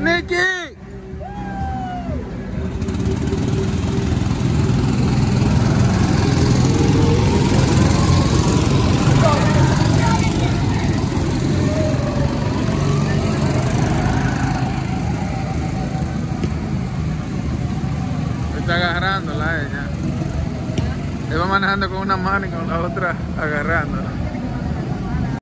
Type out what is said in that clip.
¡Nicky! Está agarrándola ella. Él va manejando con una mano y con la otra agarrándola.